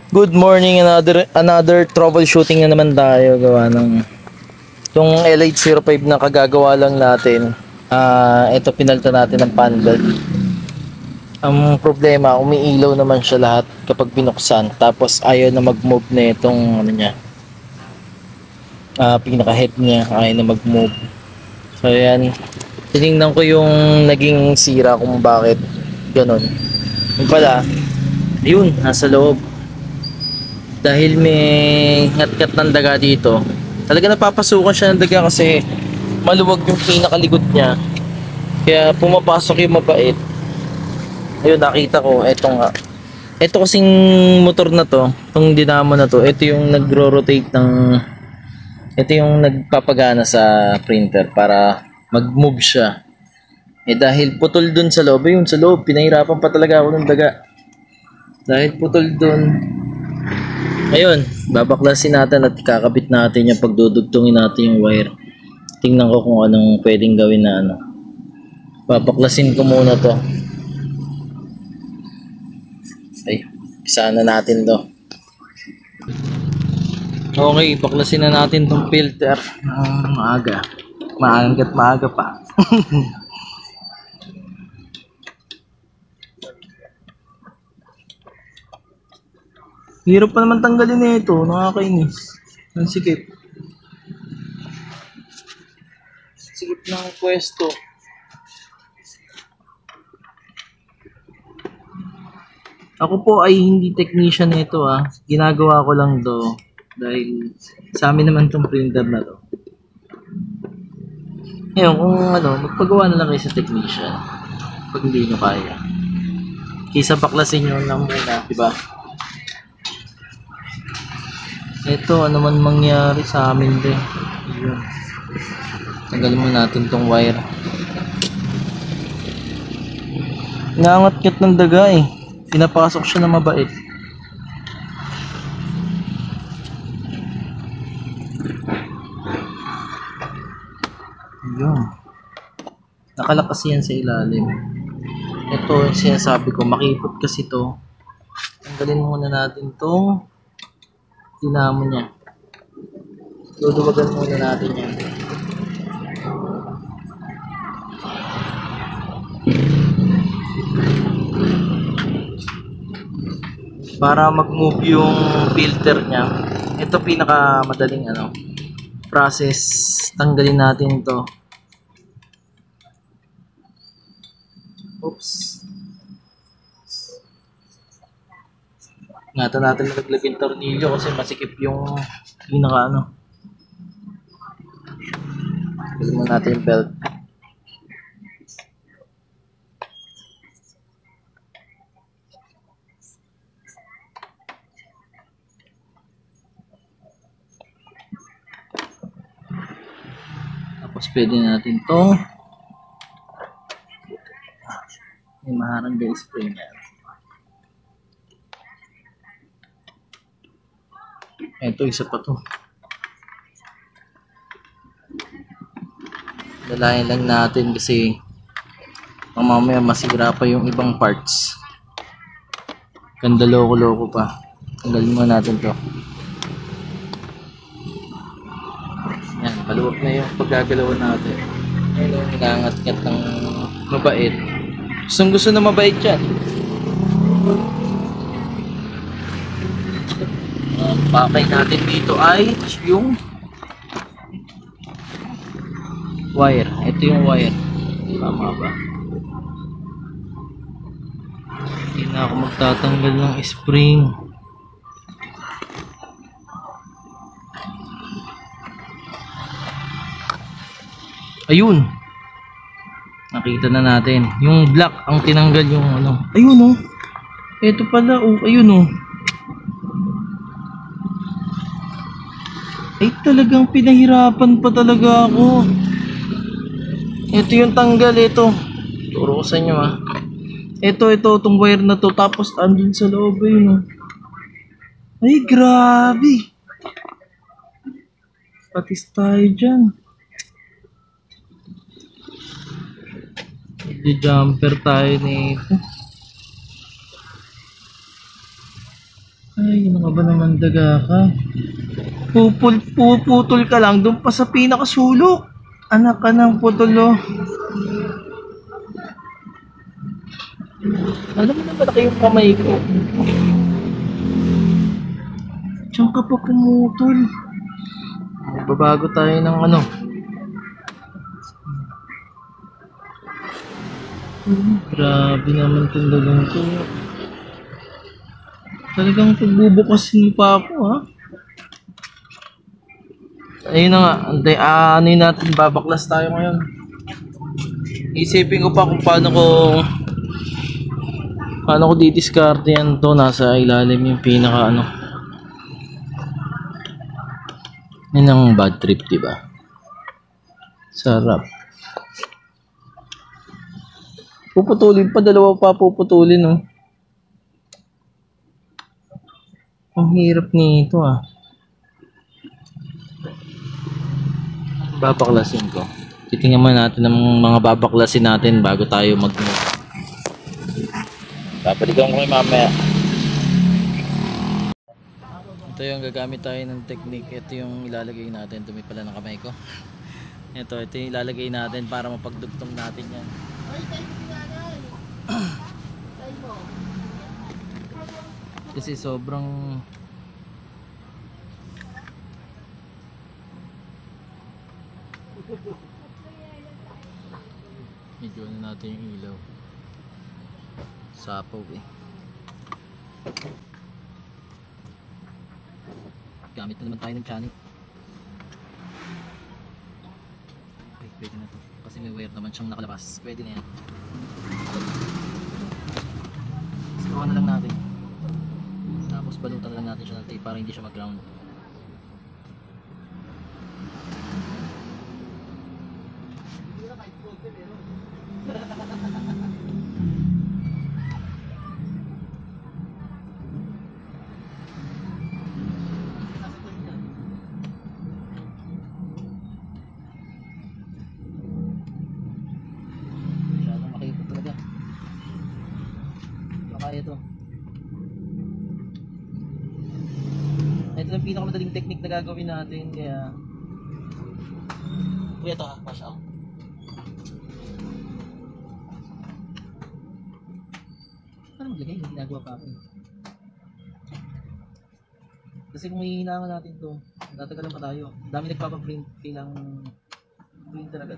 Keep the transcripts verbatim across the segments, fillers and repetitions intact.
Good morning, another another troubleshooting na naman tayo gawa ng yung L H zero five na kagagawa lang natin. Ah, ito pinalitan natin ng fan belt. Ang problema, umiilaw naman siya lahat kapag binuksan, tapos ayaw na mag-move na itong ano niya. Ah, pinaka-head niya ayaw na mag-move. So ayan, tiningnan ko yung naging sira kung bakit ganun. Yung pala, yun, nasa loob. Dahil may ngat-ngat ng daga dito, talaga napapasukan siya ng daga kasi maluwag yung pinakalikod niya, kaya pumapasok yung mabait. Ayun, nakita ko, eto nga, eto kasing motor na to, itong dinamo na to, ito yung nagro-rotate ng, ito yung nagpapagana sa printer para mag-move siya. Eh dahil putol dun sa loob, yun sa loob, pinahirapan pa talaga ako ng daga dahil putol dun. Ayun, babaklasin natin at kakabit natin yung pagdudugtungin natin yung wire. Tingnan ko kung anong pwedeng gawin na ano. Babaklasin ko muna to. Ay, isa na natin to. Okay, baklasin na natin tong filter ng maaga. Maagat maaga pa. Hirap pa naman tanggalin na ito, nakakainis. Ang sikip. Sikip ng pwesto. Ako po ay hindi technician nito ah. Ginagawa ko lang to dahil sa amin naman tong printer na to. Ngayon kung ano, magpagawa na lang kayo sa technician pag hindi nyo kaya. Kaysa baklasin nyo lang muna, diba? Ito, ano man mangyari sa amin din. Ayun. Tanggalin mo natin tong wire. Nangat-ngat ng daga eh. Pinapasok siya na mabait. Ayun. Nakalak kasi yan sa ilalim. Ito yung sinasabi ko, makipot kasi to. Tanggalin muna natin tong dinamo niya. Duduwagan muna natin yan. Para mag-move yung filter niya. Ito pinaka madaling ano process. Tanggalin natin to. Oops. Ingatan natin malaglag yung tornilyo kasi masikip yung pinaka ano. Tanggalin mo natin yung belt. Tapos pwede natin to. May maharang din spring yan. Ito, isa pa to. Dalayan lang natin kasi mamaya masira pa yung ibang parts. Ganda loko-loko pa. Tanggalin mo natin to. Yan, maluwag na yung paggagalawan natin. Ayun, nangangat-ngat ng mabait. Gustong gusto na mabait yan. Ang pakay natin dito ay yung wire. Ito yung wire. Tama ba? Hindi na ako magtatanggal ng spring. Ayun. Nakita na natin. Yung black ang tinanggal yung ano. Ayun oh. Ito pala oh. Ayun oh. Ay talagang pinahirapan pa talaga ako. Ito yung tanggal ito. Turo ko sa inyo ah. Ito ito itong wire na to tapos andun sa loob ayun oh. Ay grabe. Patis tayo dyan. Di-jumper tayo nito. Ay Ano ka ba naman daga ka? Pupul, puputol ka lang doon pa sa pinakasulok. Anak ka ng putulo. Alam mo na malaki yung kamay ko. Diyan ka pa pumutol. Babago tayo ng ano. Hmm, grabe naman itong dagang to. Talagang pagbubukasin pa ako ha. Ayun na nga. Antay, ah, ano yun natin, babaklas tayo ngayon. Isipin ko pa kung paano ko paano ko didiskarte yan to. Nasa ilalim yung pinaka ano. Yun ang bad trip, diba? Sarap. Puputulin pa, dalawa pa puputulin, no? Ang hirap nito, ah. Babaklasin ko. Titingnan muna natin ang mga babaklasin natin bago tayo mag-move. Papalikan ko kayo mamaya. Ito yung gagamit tayo ng technique. Ito yung ilalagay natin. Dumi pala ng kamay ko. Ito, ito yung ilalagay natin para mapagdugtong natin yan. Kasi sobrang medyo ano natin yung ilaw. Sapaw eh. Gamit na naman tayo ng chanic. Okay, pwede na to. Kasi may wire naman siyang nakalabas. Pwede na yan. Screw na lang natin. Tapos balutan na lang natin siya ng tape para hindi siya mag-ground. Masyadong makikot talaga. Baka ito. Ito ang pinakamadaling technique na gagawin natin, kaya kuya ito ha, wash out. Ano maglagay? Hindi ginagawa pa ako. Kasi kung may hinangan natin to, tatagalan pa tayo. Dami nagpapaprint, kailang print talaga.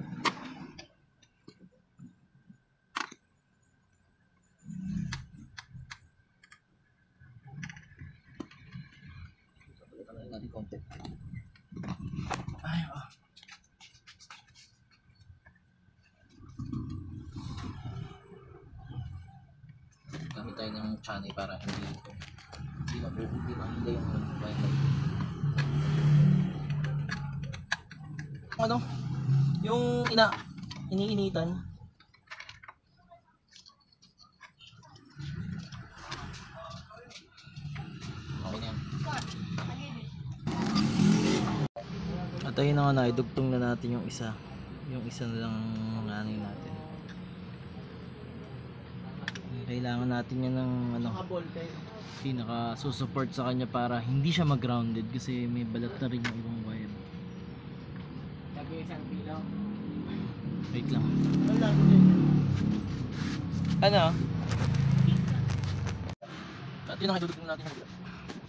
Natin konti. Ay, oh. Gamit tayo ng channel para hindi hindi mabuhay, hindi mahila yung wildlife. Ano? Yung ina iniinitan. Okay na yan. At ayun na nga, naidugtong na natin yung isa. Yung isa na lang ano natin. Kailangan natin yan ng ano, pinaka susupport sa kanya para hindi siya mag-grounded kasi may balat na rin yung ibang wire. Wait lang. Ano? At yun ang idudugtong natin ng bilat.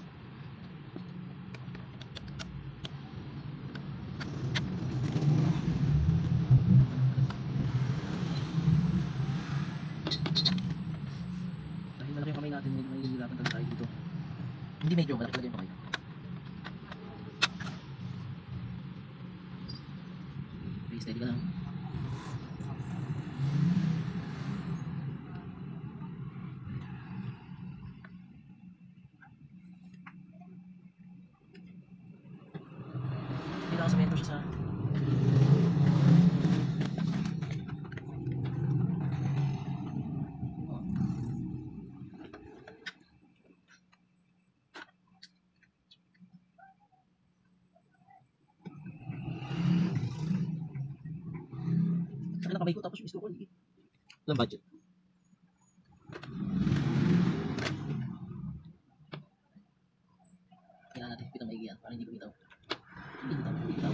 Dahil malaki yung kamay natin, may hihirapan talaga tayo dito. Hindi medyo, malaki talaga yung kamay. Okay, steady ka lang. Kailangan semento siya sa sa kamay ko, tapos yung isko ko liit. Walang budget. maigi yan, para hindi ko bitaw. Hindi bitaw, hindi bitaw.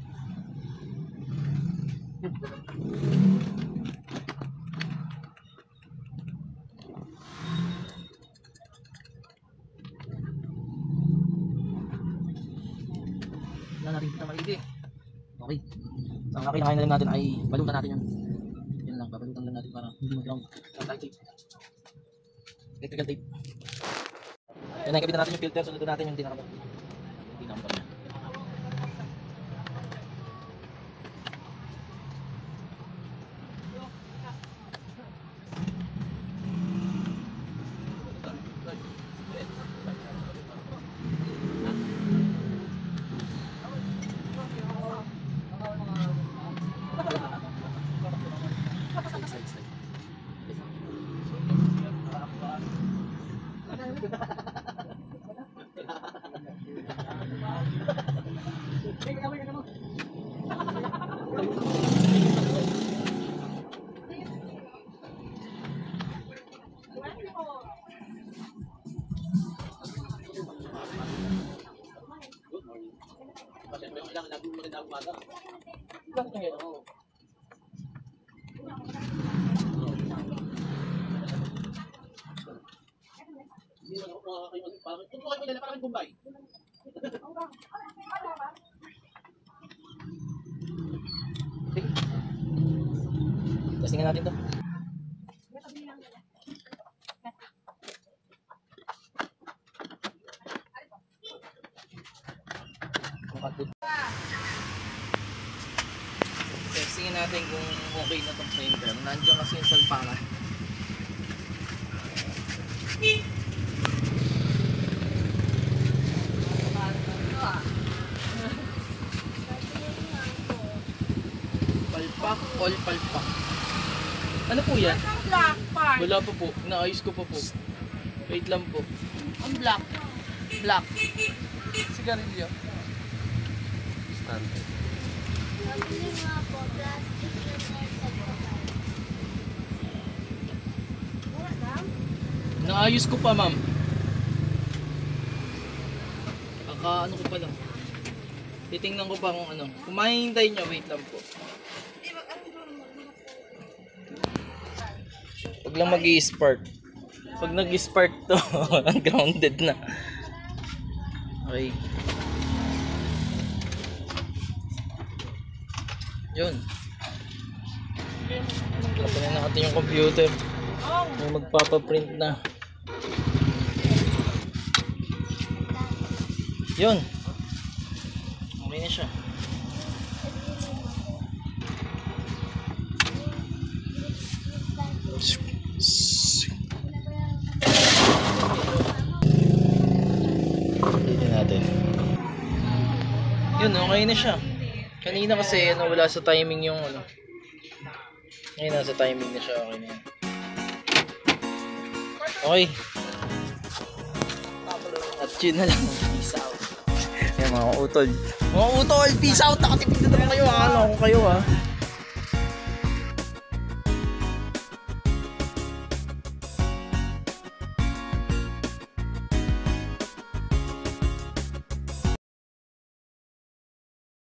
Wala natin kita maigi. Okay. So, ang kinakain na lang natin ay balutan natin yan. Yan lang, babalutan lang natin para hindi mag-ground. Electrical tape. Electrical tape. Yan na, ikabitan natin yung filter. Sunod natin yung dinakabot. Hindi na niya. Testingin natin to. Testingin natin kung okay na tong printer. Nandiyan kasi yung salpangan. Palpak, all palpak. Ano po yan? Ang black part. Wala pa po. Naayos ko pa po. Wait lang po. Ang black. Black. Sigarilyo. Standard. Sabi nga po, plastic yung nasa kapal. Wala lang? Naayos ko pa, ma'am. Aka ano ko pa lang. Titingnan ko pa kung ano. Kung mahihintay nyo, wait lang po. Huwag lang mag-i-spark. Pag nag-spark to, grounded na. Okay. Yun. Open na natin yung computer. May magpapaprint na. Yun. Okay na siya. Dito natin. Yun, okay na siya. Kanina kasi ano, wala sa timing yung ano. Ngayon nasa timing na siya. Okay na yan. Okay. At yun na lang. Peace out. Yan mga utol. Mga utol, peace out. Nakatipid na naman kayo ha. Ano ako kayo ha.